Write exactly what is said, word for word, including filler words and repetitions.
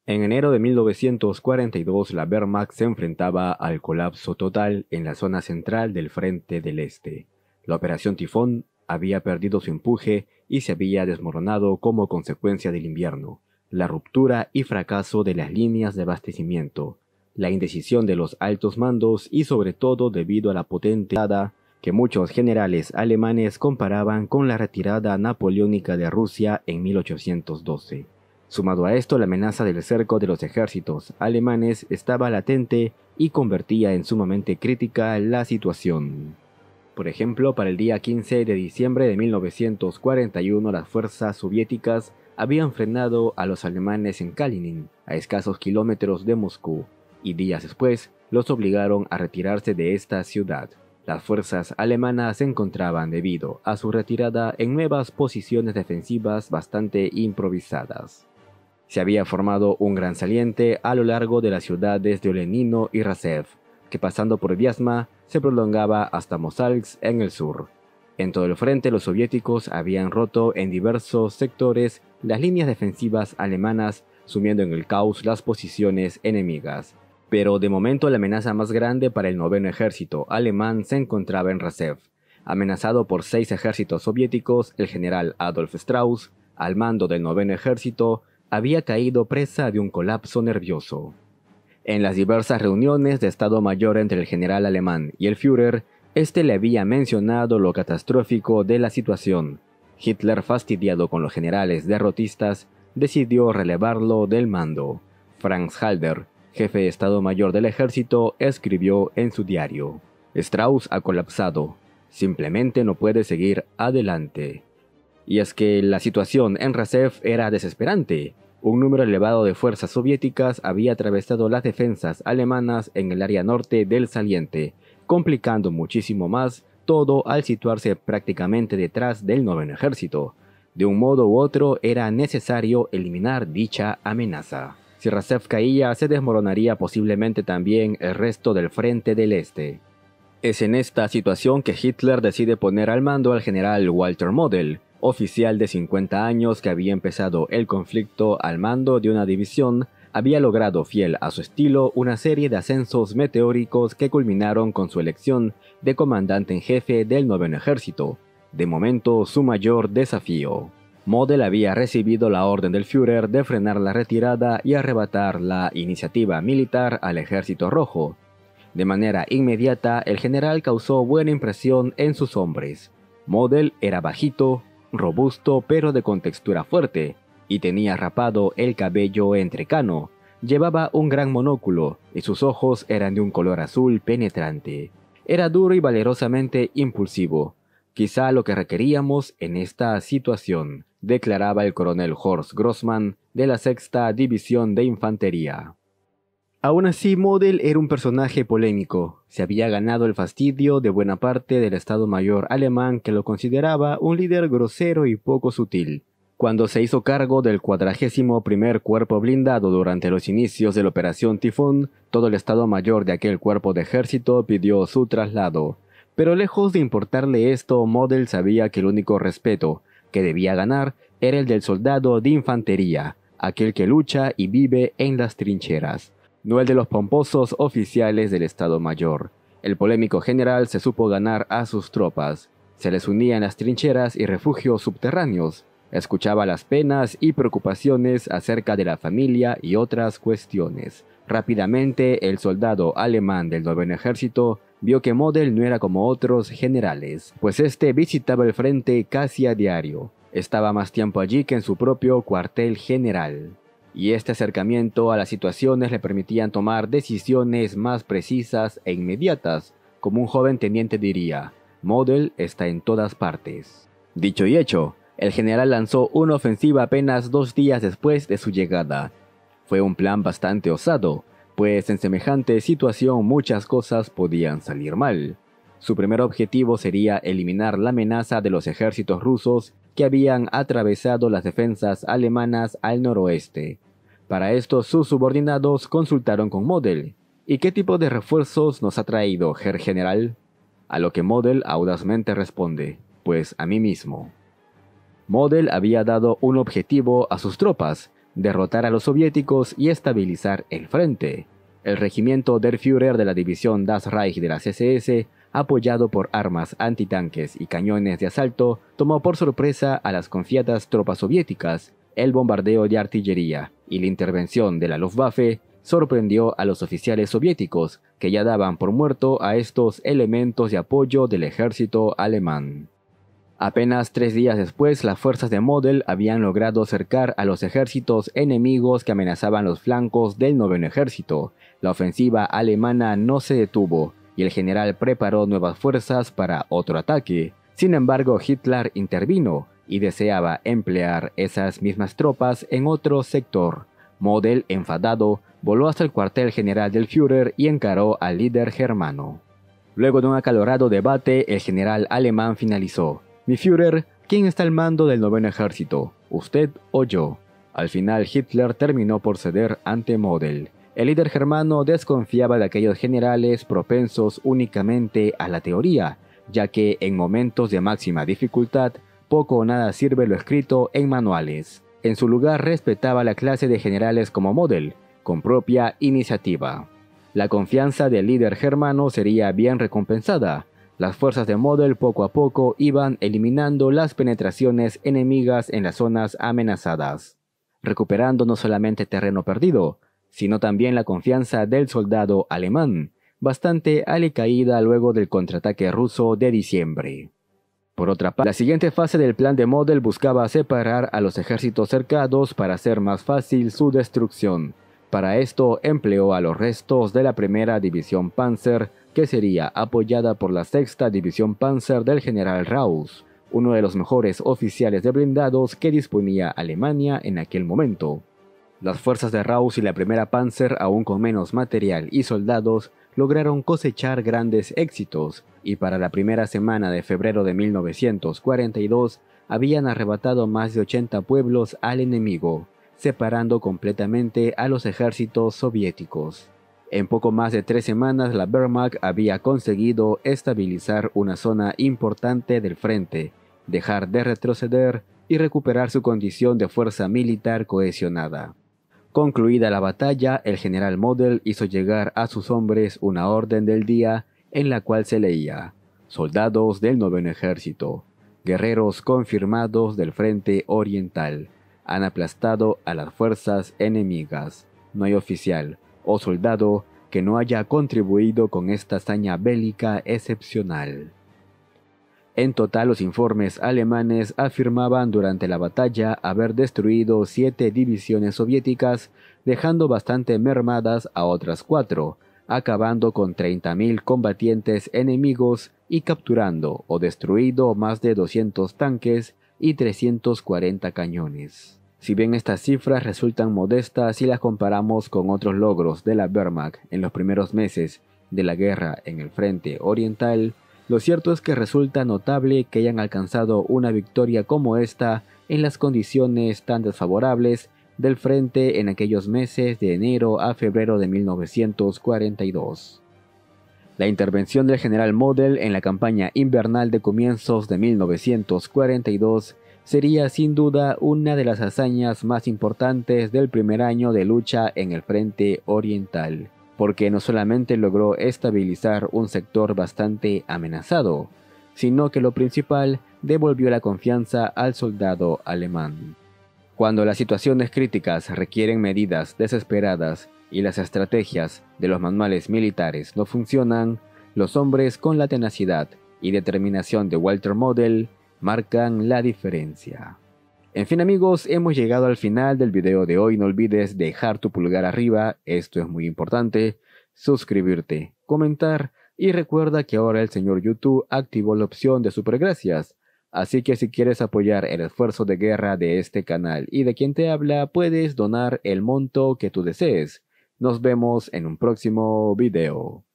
En enero de mil novecientos cuarenta y dos, la Wehrmacht se enfrentaba al colapso total en la zona central del Frente del Este. La Operación Tifón había perdido su empuje y se había desmoronado como consecuencia del invierno, la ruptura y fracaso de las líneas de abastecimiento, la indecisión de los altos mandos y sobre todo debido a la potente retirada que muchos generales alemanes comparaban con la retirada napoleónica de Rusia en mil ochocientos doce. Sumado a esto, la amenaza del cerco de los ejércitos alemanes estaba latente y convertía en sumamente crítica la situación. Por ejemplo, para el día quince de diciembre de mil novecientos cuarenta y uno, las fuerzas soviéticas habían frenado a los alemanes en Kalinin, a escasos kilómetros de Moscú, y días después los obligaron a retirarse de esta ciudad. Las fuerzas alemanas se encontraban, debido a su retirada, en nuevas posiciones defensivas bastante improvisadas. Se había formado un gran saliente a lo largo de las ciudades de Olenino y Rasev, que pasando por Viasma se prolongaba hasta Mosálsk en el sur. En todo el frente los soviéticos habían roto en diversos sectores las líneas defensivas alemanas, sumiendo en el caos las posiciones enemigas. Pero de momento la amenaza más grande para el noveno ejército alemán se encontraba en Rasev. Amenazado por seis ejércitos soviéticos, el general Adolf Strauss, al mando del noveno ejército, había caído presa de un colapso nervioso. En las diversas reuniones de Estado Mayor entre el general alemán y el Führer, este le había mencionado lo catastrófico de la situación. Hitler, fastidiado con los generales derrotistas, decidió relevarlo del mando. Franz Halder, jefe de Estado Mayor del ejército, escribió en su diario: Strauss ha colapsado. Simplemente no puede seguir adelante. Y es que la situación en Rasev era desesperante. Un número elevado de fuerzas soviéticas había atravesado las defensas alemanas en el área norte del saliente, complicando muchísimo más todo al situarse prácticamente detrás del noveno ejército. De un modo u otro era necesario eliminar dicha amenaza. Si Rasev caía, se desmoronaría posiblemente también el resto del Frente del Este. Es en esta situación que Hitler decide poner al mando al general Walter Model, oficial de cincuenta años que había empezado el conflicto al mando de una división, había logrado, fiel a su estilo, una serie de ascensos meteóricos que culminaron con su elección de comandante en jefe del noveno ejército, de momento su mayor desafío. Model había recibido la orden del Führer de frenar la retirada y arrebatar la iniciativa militar al Ejército Rojo. De manera inmediata, el general causó buena impresión en sus hombres. Model era bajito, robusto pero de contextura fuerte, y tenía rapado el cabello entrecano. Llevaba un gran monóculo y sus ojos eran de un color azul penetrante. Era duro y valerosamente impulsivo. Quizá lo que requeríamos en esta situación, declaraba el coronel Horst Grossmann de la sexta División de Infantería. Aún así, Model era un personaje polémico. Se había ganado el fastidio de buena parte del Estado Mayor alemán, que lo consideraba un líder grosero y poco sutil. Cuando se hizo cargo del cuadragésimo primer cuerpo blindado durante los inicios de la Operación Tifón, todo el Estado Mayor de aquel cuerpo de ejército pidió su traslado. Pero lejos de importarle esto, Model sabía que el único respeto que debía ganar era el del soldado de infantería, aquel que lucha y vive en las trincheras, no el de los pomposos oficiales del Estado Mayor. El polémico general se supo ganar a sus tropas. Se les unía en las trincheras y refugios subterráneos. Escuchaba las penas y preocupaciones acerca de la familia y otras cuestiones. Rápidamente, el soldado alemán del noveno ejército vio que Model no era como otros generales, pues este visitaba el frente casi a diario. Estaba más tiempo allí que en su propio cuartel general. Y este acercamiento a las situaciones le permitían tomar decisiones más precisas e inmediatas. Como un joven teniente diría: Model está en todas partes. Dicho y hecho, el general lanzó una ofensiva apenas dos días después de su llegada. Fue un plan bastante osado, pues en semejante situación muchas cosas podían salir mal. Su primer objetivo sería eliminar la amenaza de los ejércitos rusos que habían atravesado las defensas alemanas al noroeste. Para esto sus subordinados consultaron con Model. ¿Y qué tipo de refuerzos nos ha traído, Herr General? A lo que Model audazmente responde: pues a mí mismo. Model había dado un objetivo a sus tropas, derrotar a los soviéticos y estabilizar el frente. El regimiento der Führer de la división Das Reich de las S S, apoyado por armas antitanques y cañones de asalto, tomó por sorpresa a las confiadas tropas soviéticas. El bombardeo de artillería y la intervención de la Luftwaffe sorprendió a los oficiales soviéticos, que ya daban por muerto a estos elementos de apoyo del ejército alemán. Apenas tres días después, las fuerzas de Model habían logrado cercar a los ejércitos enemigos que amenazaban los flancos del noveno ejército. La ofensiva alemana no se detuvo y el general preparó nuevas fuerzas para otro ataque. Sin embargo, Hitler intervino y deseaba emplear esas mismas tropas en otro sector. Model, enfadado, voló hasta el cuartel general del Führer y encaró al líder germano. Luego de un acalorado debate, el general alemán finalizó: «Mi Führer, ¿quién está al mando del noveno ejército? ¿Usted o yo?». Al final, Hitler terminó por ceder ante Model. El líder germano desconfiaba de aquellos generales propensos únicamente a la teoría, ya que en momentos de máxima dificultad, poco o nada sirve lo escrito en manuales. En su lugar respetaba la clase de generales como Model, con propia iniciativa. La confianza del líder germano sería bien recompensada. Las fuerzas de Model poco a poco iban eliminando las penetraciones enemigas en las zonas amenazadas, recuperando no solamente terreno perdido, sino también la confianza del soldado alemán, bastante alicaída luego del contraataque ruso de diciembre. Por otra parte, la siguiente fase del plan de Model buscaba separar a los ejércitos cercados para hacer más fácil su destrucción. Para esto empleó a los restos de la primera división Panzer, que sería apoyada por la sexta división Panzer del general Rauss, uno de los mejores oficiales de blindados que disponía Alemania en aquel momento. Las fuerzas de Rauss y la primera Panzer, aún con menos material y soldados, lograron cosechar grandes éxitos, y para la primera semana de febrero de mil novecientos cuarenta y dos habían arrebatado más de ochenta pueblos al enemigo, separando completamente a los ejércitos soviéticos. En poco más de tres semanas, la Wehrmacht había conseguido estabilizar una zona importante del frente, dejar de retroceder y recuperar su condición de fuerza militar cohesionada. Concluida la batalla, el general Model hizo llegar a sus hombres una orden del día en la cual se leía: «Soldados del noveno ejército, guerreros confirmados del frente oriental, han aplastado a las fuerzas enemigas. No hay oficial o soldado que no haya contribuido con esta hazaña bélica excepcional». En total, los informes alemanes afirmaban durante la batalla haber destruido siete divisiones soviéticas, dejando bastante mermadas a otras cuatro, acabando con treinta mil combatientes enemigos y capturando o destruido más de doscientos tanques y trescientos cuarenta cañones. Si bien estas cifras resultan modestas si las comparamos con otros logros de la Wehrmacht en los primeros meses de la guerra en el frente oriental, lo cierto es que resulta notable que hayan alcanzado una victoria como esta en las condiciones tan desfavorables del frente en aquellos meses de enero a febrero de mil novecientos cuarenta y dos. La intervención del general Model en la campaña invernal de comienzos de mil novecientos cuarenta y dos sería sin duda una de las hazañas más importantes del primer año de lucha en el frente oriental, porque no solamente logró estabilizar un sector bastante amenazado, sino que lo principal, devolvió la confianza al soldado alemán. Cuando las situaciones críticas requieren medidas desesperadas y las estrategias de los manuales militares no funcionan, los hombres con la tenacidad y determinación de Walter Model marcan la diferencia. En fin amigos, hemos llegado al final del video de hoy. No olvides dejar tu pulgar arriba, esto es muy importante, suscribirte, comentar y recuerda que ahora el señor YouTube activó la opción de supergracias, así que si quieres apoyar el esfuerzo de guerra de este canal y de quien te habla, puedes donar el monto que tú desees. Nos vemos en un próximo video.